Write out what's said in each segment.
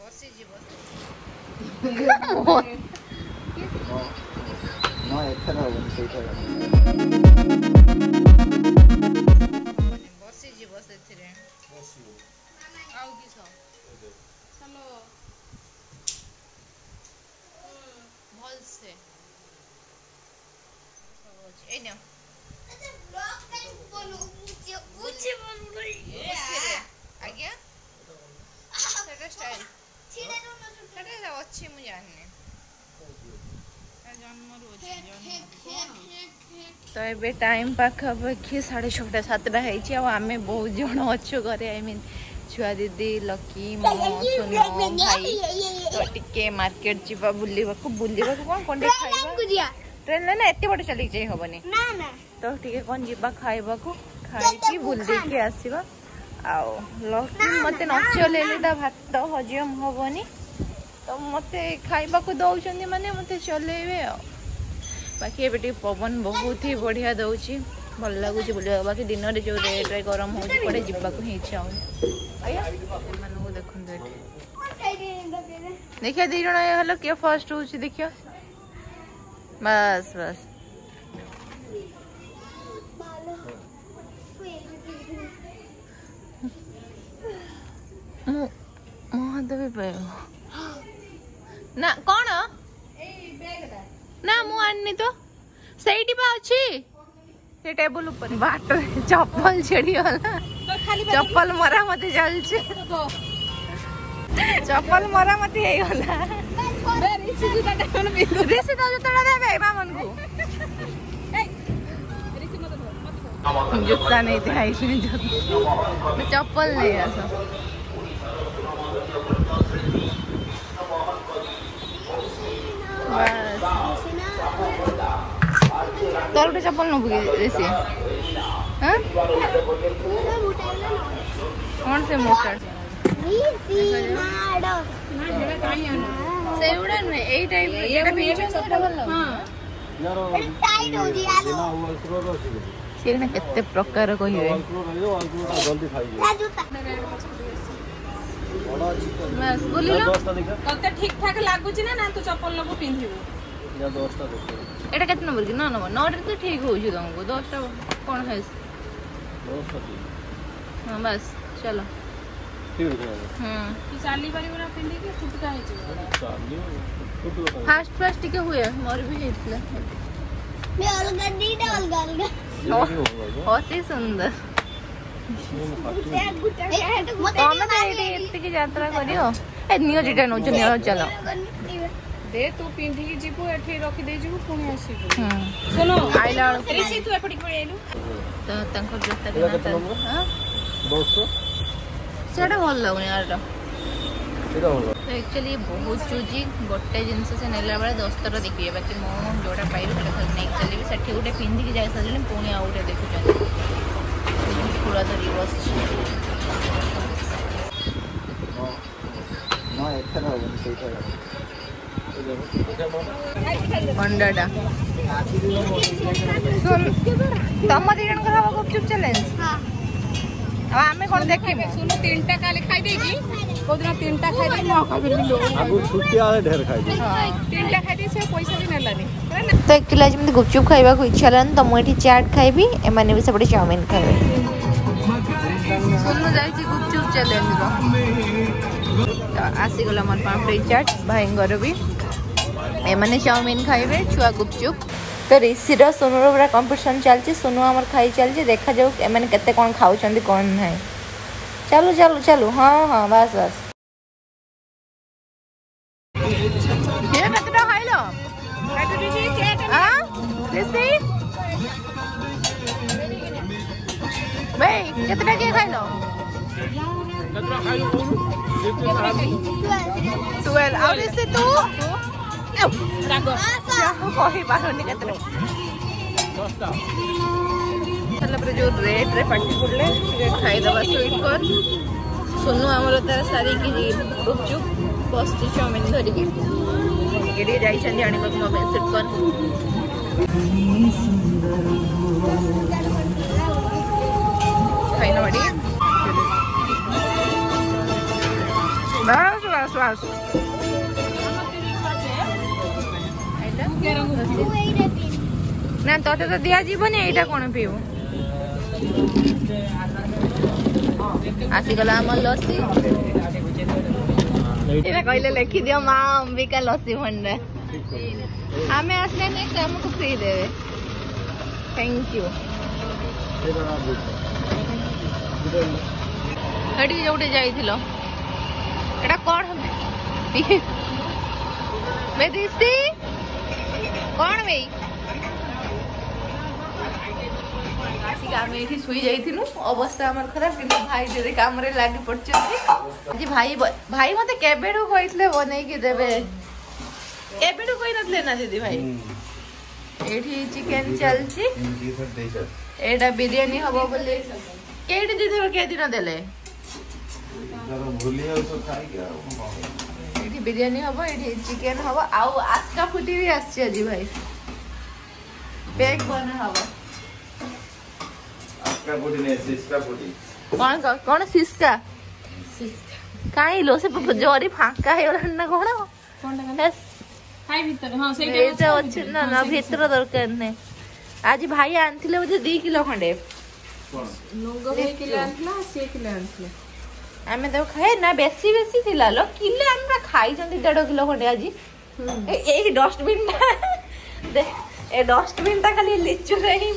बसी जीव ना एथर होबन सेटा बसी जीव सेथिरे बसी आउ किस चलो भल से ए न अच्छा ब्लॉग टाइम बोलो कुछ बोलू नहीं आज्ञा सेटा स्टाइल छिडा न सेटा अछि मु जानि तो ये टाइम पाखापाखि 6:30 7टा आम बहुत जन अच्छु घरे आई मीन छुआ दीदी लकी मो सोनो भाई तो टिके मार्केट जीवा बुलवा कौन कौन खाइबा ट्रेन ना एत बड़े चलिक जाई हबनी तो टिके कौन जीवा खाइबा को खाई बुल देके आसीबा आउ लकी मते न चलेले ता भात हजम हबनी तो मते खाइबा को दउचंदी माने मते चलेबे बाकी ए बेटी पवन बहुत ही बढ़िया दउची भल लागुची बुलिया बाकी दिन रे जो रेट रे गरम हो पड़े जिबा को ही इच्छा हो आया मानो देखन देठी देखिया दी जण हेलो के फर्स्ट होची देखियो बस बस मो भी पे ना कौन ना मु आनी तो सही बा अच्छी से टेबल ऊपर बाट चप्पल छेड़ी वाला चप्पल मरामती चलছে चप्पल मरामती हे वाला ऋषि जूता टाइम बिंदु ऋषि तो जूता देबे मामन को जूता नहीं थे इसमें चप्पल नहीं ऐसा तोर गोटे चप्पल नबू ऋषि हाँ कौन से मोटा से उड़ा नुहे ए टाइप एटा पिंचो छोटा भल हां यार टाइट हो दिया लो से ना केते प्रकार कहिवे जल्दी खाइ बस बोली लो तते ठीक ठाक लागुची ना तू चप्पल नको पिंधिबो या 10 टा देखो एटा केते नंबर की ना नंबर 9 रे तो ठीक होउची तुमको 10 टा कोन है 10 टा हां बस चलो ठीक है तू चाली बारी बरा पिंधि के फुटका है चाली फुटका फास्ट के हुए मोर भी हेतला मैं अलगा दीदा अलगा बहुत ही सुंदर की यात्रा करियो ए नियो जिटा नो नियो चलो दे तू पिंधि की जीवो एठी रखि दे जीवो पुणी आसीबो सुनो आइला ऋषि तू एपटी पळे आइलु तो तंकर जोता के हां 200 सेटा भल लागो यार तो एक्चुअली बहुत चूजी गोटे जिनस से नेला बेले 10 टर देखिए बाकी मो जोटा पाइबे सेटा खाली नहीं चली सेठी गोटे पिंधि की जाय सजले पुणी आ गोटे देखु पूरा धरी बस ना एथर होबन सेटा अंडाटा सुन तम दिजन को हवा गुपचुप चैलेंज हां अब हमें कोन देखिबे सुन तीनटा काले खाइ देकी कोदिन तीनटा खाइ दे मौका बिल लो आगु छुट्टी वाले ढेर खाइ दे तीनटा खाइ दे से पैसा भी नेलानी तो एक्चुअली आज मैं गुपचुप खाइबा को इच्छा रहन तो मोठी चाट खाइबी ए माने भी सबडे चाउमीन खाइबे सुनु जाई गुपचुप चैलेंज तो आसी गला मन पापड़ी चाट भाई घर भी ए माने चाउमीन खाइबे छुआ गुपचुप तो ऋषि सोनू पूरा कंपटीशन चलती सोनू आमर खाई चलती देखा जाऊ ए माने केते कोन खाउछंदी कोन नहीं चलो चलो चलो हाँ हाँ बस बस ये कतटा खाइलो काटो ऋषि केक हां ऋषि भाई कितना के खाइलो कितना खाइलो 12 और इससे तू रागो कोई बारोनी कितना 10 टा चलो पर जो रेट रे पार्टी पड़ले टिके खाइ दबा स्वीट कर सोनू हमर तार सारी की गुपचुप बस्ती चाउमीन धरि के एडी जाई छन जानि को मोबाइल सेट कर खाइना बड़ी बस बस ଆସୁ ଆସୁ ନା ତତେ ତ ଦିଆଯିବନି ଏଇଟା କଣ ପିଇବୁ ଆସିଗଲା ଆମ ଲସି ଏଇଟା କହିଲେ ଲେଖିଦିଅ ମା ଅମ୍ବିକା ଲସି ଭଣ୍ଡାର ଆମେ ଆସିଲେ ନେକ୍ସଟ ଆମକୁ ଫ୍ରି ଦେବେ थैंक यू ସେଠି ଯୋଉଠି ଯାଇଥିଲ ଏଟା କଣ ବେଦିସି କଣ ବେ ଆସିକି ଆମେ ଏଠି ଶୋଇ ଯାଇଥିଲୁ ଅବସ୍ଥା ଆମର ଖରାପ କିନ୍ତୁ ଭାଇ ଯଦି କାମରେ ଲାଗି ପଡୁଛନ୍ତି ଆଜି ଭାଇ ମତେ କେବେଠୁ କହିଥିଲେ ବନେଇକି ଦେବେ କେବେଠୁ କହିନଥିଲେ ନା ଦିଦି ଭାଇ ଏଠି ଚିକେନ ଚାଲିଛି ଏଇଟା ବିରିୟାନୀ ହବ ବୋଲି କେଇଠି ଦିଦି କେଦିନ ଦେଲେ ଏଠି ବିରିୟାନୀ ହବ ଏଠି ଚିକେନ ହବ ଆଉ ଆସ୍କା ଫୁଟି ବି ଆସିଛି ଆଜି ଭାଇ ବେଗ ବନା ହବ କଣ ସିସ୍କା କାଇଁ लो से जरी फांका ହେଇଗଲାଣି ନା କଣ हाई भीतर हां ସେଇଟା ଅଛି ନା ନା ଭିତର ଦରକାର ନାହିଁ ଆଜି ଭାଇ ଆଣିଥିଲେ ବୋଧେ 2 କିଲୋ ଖଣ୍ଡେ नुंगो भाई किलो आनला से किलो आनला ଆମେ ତାକୁ ଖାଏ ନା ବେଶୀ ବେଶୀ ଥିଲା लो କିଲେ ଆମେ ଖାଇଛନ୍ତି 1.5 କିଲୋ ଖଣ୍ଡେ ଆଜି ଏଇ ଡଷ୍ଟବିନ୍ ଟା ଏ ଡଷ୍ଟବିନ୍ ଟା ଖାଲି ଲିଚୁ ରେ ହିଁ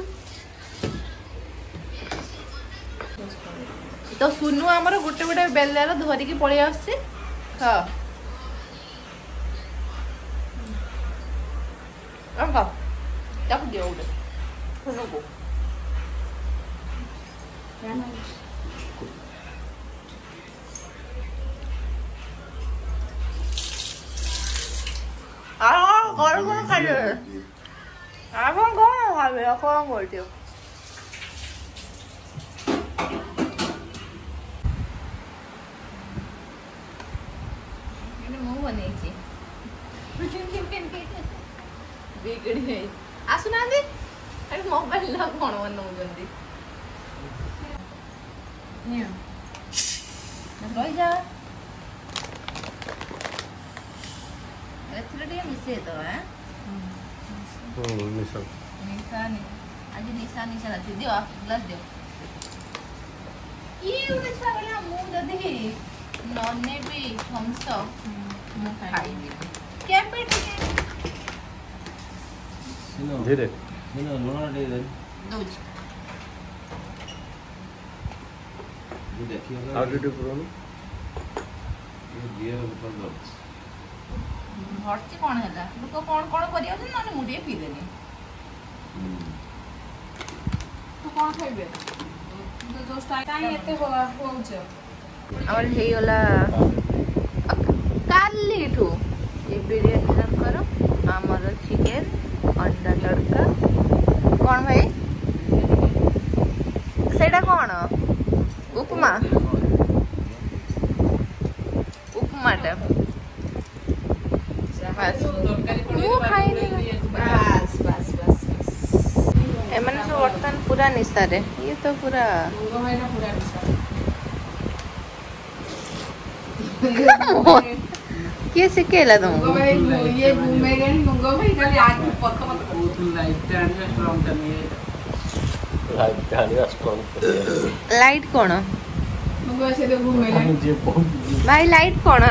तो सुनु आमर गोटे गोटे बेलार धरिकी पलि आसछि हाँ दियो गोटे सुनु को कौन खाइए आप कौन खावे कौन करते हो आसुना मोबाइल कौन बनाऊंगी रही जा मिसे तो निशा आज निशा निशा दियो ग्लास दियो ये मुझे जदि नने भी थम्स अप मु खाइबी केबे टिके धीरे लुण दे दे दउछ ये देखियो How did you grow? ये दिए ऊपर दो भर्ती कौन है लोक कौन कौन करियो ना मुझे पी देनी तो कौन खाइबे तो जो स्टाइल काई एते होउछ और हे वाला कालीठू ये बिरयानी रखर आमर चिकेन अंडा तड़का कौन भाई सेटा कौन उपमा उपमाटा बस एमन सब बर्तन पूरा निशा रे ये तो पूरा किए सिखेला तुमको ये घूमेगा नहीं नुंगो भाई खाली आग पक पक लाइट टाइम स्ट्रांग करनी है लाइट कौन नुंगो ऐसे तो घूमेगा भाई लाइट कौन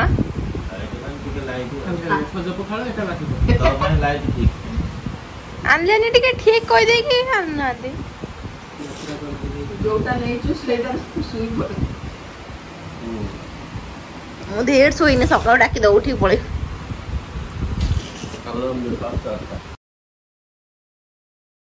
आनलेनी टिके ठीक कह दे कि आना दे जोटा नहीं चुस लेता सुई पड़े ମୁଁ ଢେର ଶୋଇନି ସକାଳୁ ଡାକି ଦଉ ଉଠିକି ପଳେଇ